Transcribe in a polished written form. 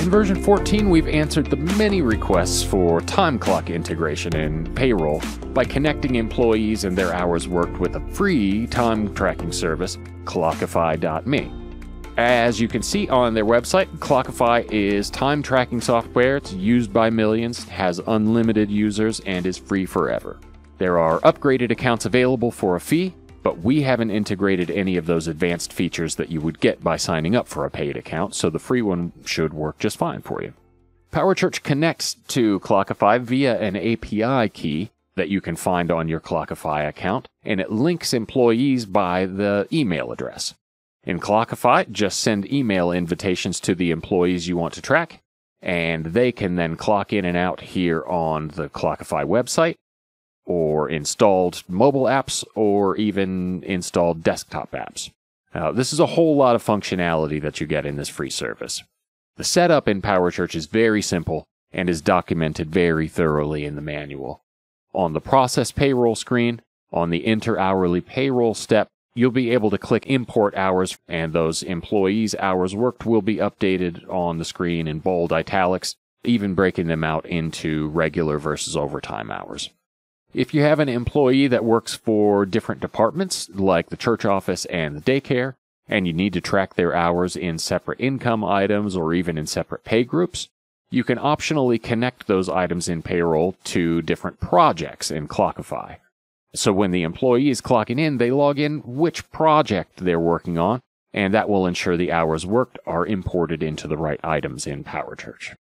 In version 14, we've answered the many requests for time clock integration in Payroll by connecting employees and their hours worked with a free time tracking service, Clockify.me. As you can see on their website, Clockify is time tracking software. It's used by millions, has unlimited users, and is free forever. There are upgraded accounts available for a fee, but we haven't integrated any of those advanced features that you would get by signing up for a paid account, so the free one should work just fine for you. PowerChurch connects to Clockify via an API key that you can find on your Clockify account, and it links employees by the email address. In Clockify, just send email invitations to the employees you want to track, and they can then clock in and out here on the Clockify website, or installed mobile apps, or even installed desktop apps. This is a whole lot of functionality that you get in this free service. The setup in PowerChurch is very simple and is documented very thoroughly in the manual. On the Process Payroll screen, on the Enter Hourly Payroll step, you'll be able to click Import Hours, and those employees' hours worked will be updated on the screen in bold italics, even breaking them out into regular versus overtime hours. If you have an employee that works for different departments, like the church office and the daycare, and you need to track their hours in separate income items or even in separate pay groups, you can optionally connect those items in Payroll to different projects in Clockify. So when the employee is clocking in, they log in which project they're working on, and that will ensure the hours worked are imported into the right items in PowerChurch.